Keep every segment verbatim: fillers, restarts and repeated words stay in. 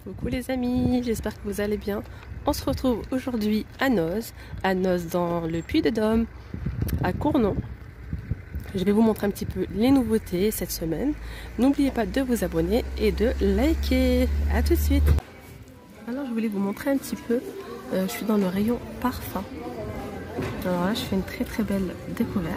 Coucou les amis, j'espère que vous allez bien. On se retrouve aujourd'hui à Noz, à Noz dans le Puy-de-Dôme, à Cournon. Je vais vous montrer un petit peu les nouveautés cette semaine. N'oubliez pas de vous abonner et de liker. A tout de suite. Alors je voulais vous montrer un petit peu, euh, je suis dans le rayon parfum. Alors là je fais une très très belle découverte.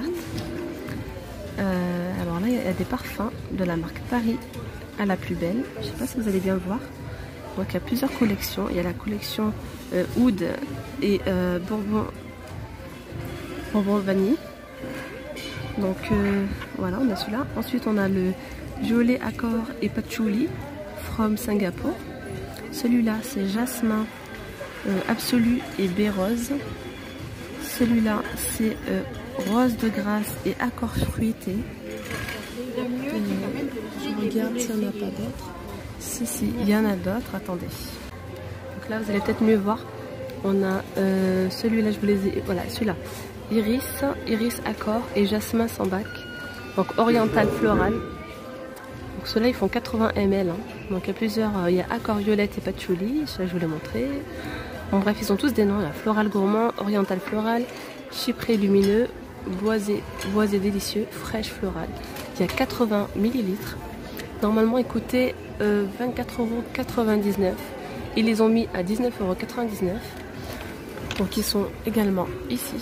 Euh, alors là il y a des parfums de la marque Paris à la plus belle. Je ne sais pas si vous allez bien le voir. Donc il y a plusieurs collections. Il y a la collection euh, Oud et euh, Bourbon, Bourbon Vanille. Donc euh, voilà, on a celui-là. Ensuite on a le Violet Accord et Patchouli from Singapour. Celui-là c'est Jasmin euh, Absolu et Baie Rose. Celui-là c'est euh, Rose de Grâce et Accord Fruité. Euh, je regarde s'il n'y en a pas d'autres. Si, si, il y en a d'autres, attendez. Donc là, vous allez peut-être mieux voir. On a euh, celui-là, je vous les ai. Voilà, celui-là. Iris, Iris Accord et Jasmin sans bac. Donc oriental floral. Donc ceux-là, ils font quatre-vingts millilitres. Hein. Donc il y a plusieurs. Euh, il y a Accord Violette et Patchouli. Ça, je vous l'ai montré. Bon, bref, ils ont tous des noms. Là. Floral gourmand, oriental floral, chypré lumineux, boisé, boisé délicieux, fraîche floral. Il y a quatre-vingts millilitres. Normalement, ils coûtaient euh, vingt-quatre euros quatre-vingt-dix-neuf. Ils les ont mis à dix-neuf euros quatre-vingt-dix-neuf. Donc, ils sont également ici.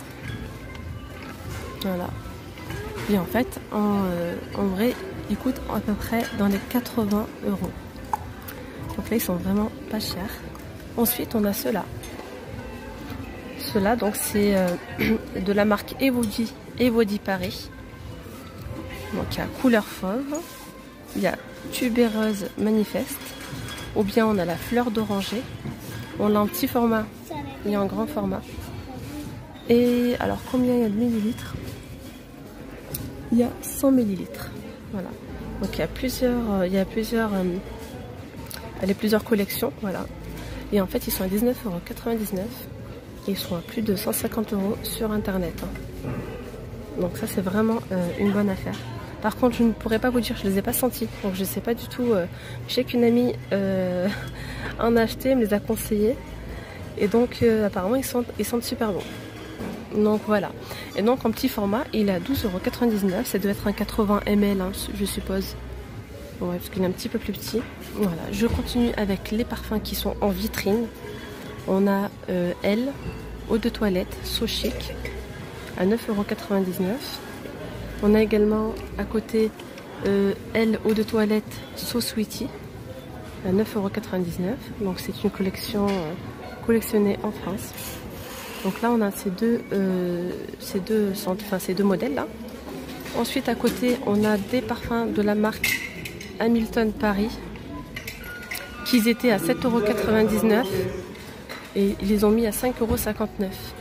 Voilà. Et en fait, en, euh, en vrai, ils coûtent à peu près dans les quatre-vingts euros. Donc là, ils sont vraiment pas chers. Ensuite, on a ceux-là. Ceux-là, donc, c'est euh, de la marque Evody, Evody Paris. Donc, il y a couleur fauve. Il y a tubéreuse manifeste, ou bien on a la fleur d'oranger. On l'a en petit format et en grand format. Et alors combien il y a de millilitres? Il y a cent millilitres. Voilà. Donc il y a plusieurs, euh, il y a plusieurs, euh, il y a plusieurs collections. Voilà. Et en fait ils sont à dix-neuf euros quatre-vingt-dix-neuf. Et ils sont à plus de cent cinquante euros sur internet. Hein. Donc ça c'est vraiment euh, une bonne affaire. Par contre, je ne pourrais pas vous dire, je ne les ai pas sentis. Donc, je ne sais pas du tout. Euh, je sais qu'une amie euh, en a acheté, me les a conseillés. Et donc, euh, apparemment, ils sentent, ils sentent super bon. Donc, voilà. Et donc, en petit format, il est à douze euros quatre-vingt-dix-neuf. Ça doit être un quatre-vingts millilitres, hein, je suppose. Ouais, parce qu'il est un petit peu plus petit. Voilà. Je continue avec les parfums qui sont en vitrine. On a euh, Elle, eau de toilette, So Chic, à neuf euros quatre-vingt-dix-neuf. On a également à côté euh, Elle, eau de toilette, So Sweetie à neuf euros quatre-vingt-dix-neuf. Donc c'est une collection euh, collectionnée en France. Donc là on a ces deux, euh, ces deux, enfin, ces deux modèles là. Ensuite à côté on a des parfums de la marque Hamilton Paris qui étaient à sept euros quatre-vingt-dix-neuf et ils les ont mis à cinq euros cinquante-neuf.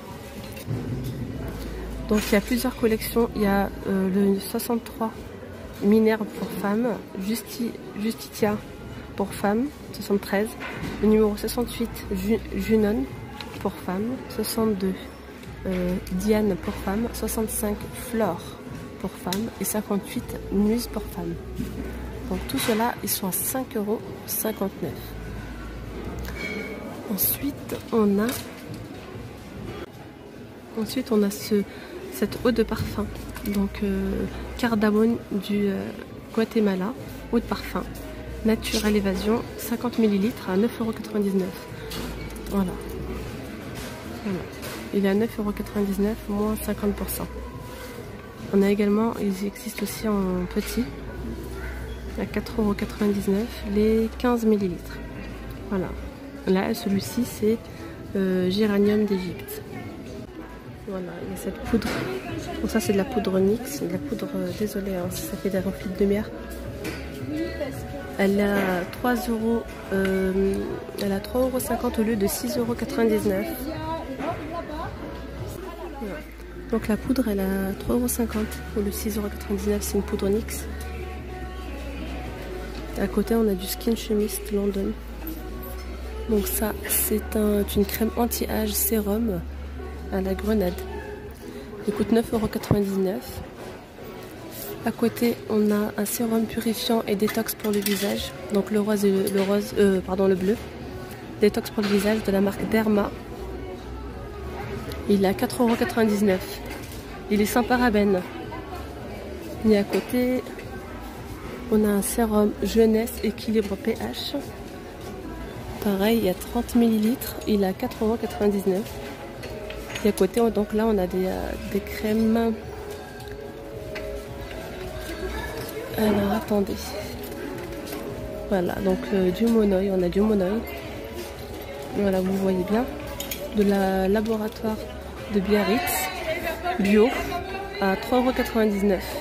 Donc il y a plusieurs collections, il y a euh, le soixante-trois Minerve pour femmes, Justi, Justitia pour femmes, soixante-treize, le numéro soixante-huit Ju, Junon pour femmes, soixante-deux euh, Diane pour femmes, soixante-cinq Flore pour femmes et cinquante-huit Muse pour femmes. Donc tout cela ils sont à cinq euros cinquante-neuf. Ensuite on a Ensuite on a ce cette eau de parfum, donc euh, cardamone du euh, Guatemala, eau de parfum, naturelle évasion, cinquante millilitres à neuf euros quatre-vingt-dix-neuf. Voilà. Voilà. Il est à neuf euros quatre-vingt-dix-neuf, moins cinquante pour cent. On a également, ils existent aussi en petit, à quatre euros quatre-vingt-dix-neuf, les quinze millilitres. Voilà. Là, celui-ci, c'est euh, Géranium d'Égypte. Voilà, il y a cette poudre. Donc ça c'est de la poudre Nyx, de la poudre, euh, désolé hein, si ça fait des reflets de lumière. Elle a trois euros, euh, elle a trois euros cinquante au lieu de six euros quatre-vingt-dix-neuf. Voilà. Donc la poudre elle a trois euros cinquante au lieu de six euros quatre-vingt-dix-neuf, c'est une poudre Nyx. À côté on a du Skin Chemist London. Donc ça c'est un, une crème anti-âge sérum à la grenade. Il coûte neuf euros quatre-vingt-dix-neuf. À côté, on a un sérum purifiant et détox pour le visage. Donc le rose et le, le rose, euh, pardon, le bleu. Détox pour le visage de la marque Derma. Il est à quatre euros quatre-vingt-dix-neuf. Il est sans parabènes. Et à côté, on a un sérum jeunesse équilibre pH. Pareil, il y a trente millilitres. Il est à quatre euros quatre-vingt-dix-neuf. Et à côté, donc là, on a des, euh, des crèmes. Alors, attendez. Voilà, donc euh, du Monoi. On a du Monoi. Voilà, vous voyez bien. De la laboratoire de Biarritz. Bio. À trois euros quatre-vingt-dix-neuf.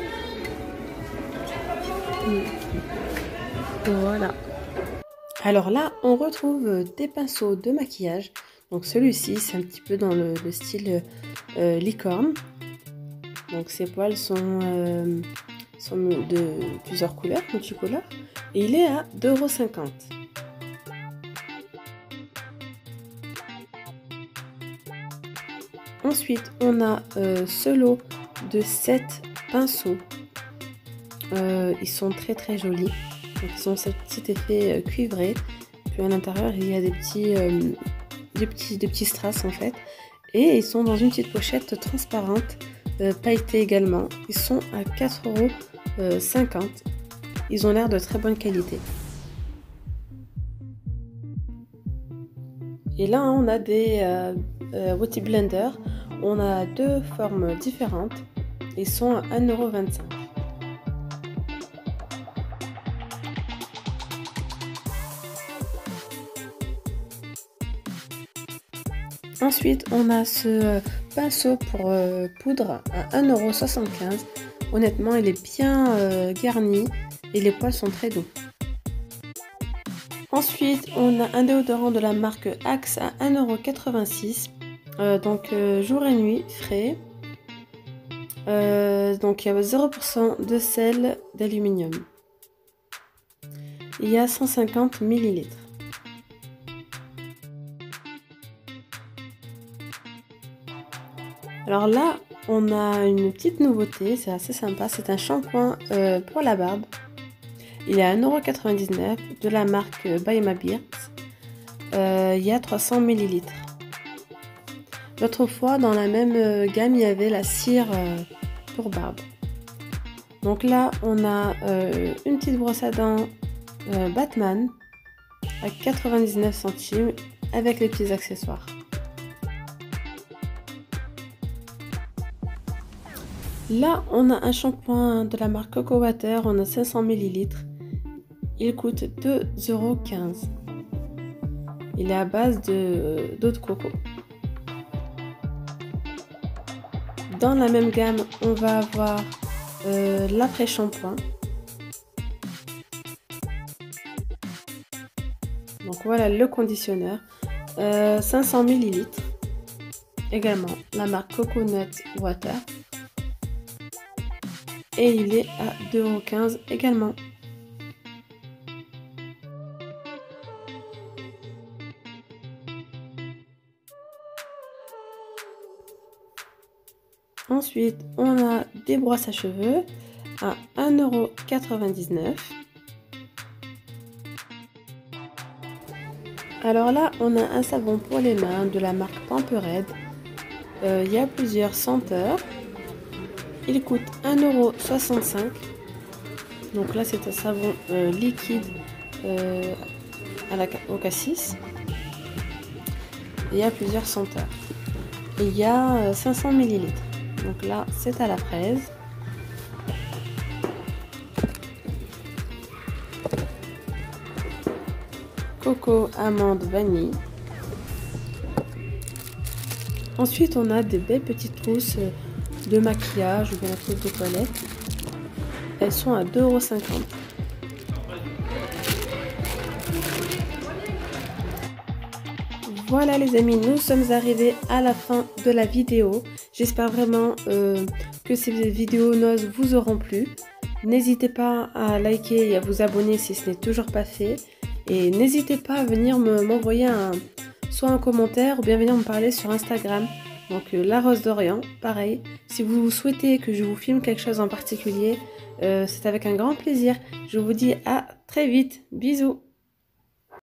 Voilà. Alors là, on retrouve des pinceaux de maquillage. Donc celui-ci, c'est un petit peu dans le, le style euh, licorne. Donc ses poils sont, euh, sont de plusieurs couleurs, multicolores. Et il est à deux euros cinquante. Ensuite, on a euh, ce lot de sept pinceaux. Euh, ils sont très très jolis. Donc, ils ont ce petit effet euh, cuivré. Puis à l'intérieur, il y a des petits... Euh, Des petits, des petits strass en fait, et ils sont dans une petite pochette transparente, euh, pailletée également. Ils sont à quatre euros cinquante. Ils ont l'air de très bonne qualité. Et là on a des euh, euh, Beauty Blender. On a deux formes différentes. Ils sont à un euro vingt-cinq. Ensuite, on a ce pinceau pour euh, poudre à un euro soixante-quinze. Honnêtement, il est bien euh, garni et les poils sont très doux. Ensuite, on a un déodorant de la marque Axe à un euro quatre-vingt-six. Euh, donc, euh, jour et nuit, frais. Euh, donc, il y a zéro pour cent de sel d'aluminium. Il y a cent cinquante millilitres. Alors là, on a une petite nouveauté, c'est assez sympa, c'est un shampoing euh, pour la barbe. Il est à un euro quatre-vingt-dix-neuf de la marque By My Beard. Euh, il y a trois cents millilitres. L'autre fois, dans la même gamme, il y avait la cire euh, pour barbe. Donc là, on a euh, une petite brosse à dents euh, Batman à quatre-vingt-dix-neuf centimes avec les petits accessoires. Là, on a un shampoing de la marque Coco Water, on a cinq cents millilitres. Il coûte deux euros quinze. Il est à base de d'eau de coco. Dans la même gamme, on va avoir euh, l'après-shampoing. Donc voilà le conditionneur. Euh, cinq cents millilitres. Également la marque Coconut Water. Et il est à deux euros quinze également. Ensuite, on a des brosses à cheveux à un euro quatre-vingt-dix-neuf. Alors là, on a un savon pour les mains de la marque Pampered. Euh, il y a plusieurs senteurs. Il coûte un euro soixante-cinq. Donc là, c'est un savon euh, liquide euh, à la, au cassis. Il y a plusieurs senteurs. Et il y a euh, cinq cents millilitres. Donc là, c'est à la fraise. Coco, amande, vanille. Ensuite, on a des belles petites trousses de maquillage ou bien la trousse de toilette. Elles sont à deux euros cinquante. Voilà les amis, nous sommes arrivés à la fin de la vidéo. J'espère vraiment euh, que ces vidéos noz vous auront plu. N'hésitez pas à liker et à vous abonner si ce n'est toujours pas fait. Et n'hésitez pas à venir m'envoyer un, soit un commentaire ou bien venir me parler sur Instagram. Donc euh, la rose d'Orient, pareil. Si vous souhaitez que je vous filme quelque chose en particulier, euh, c'est avec un grand plaisir. Je vous dis à très vite. Bisous.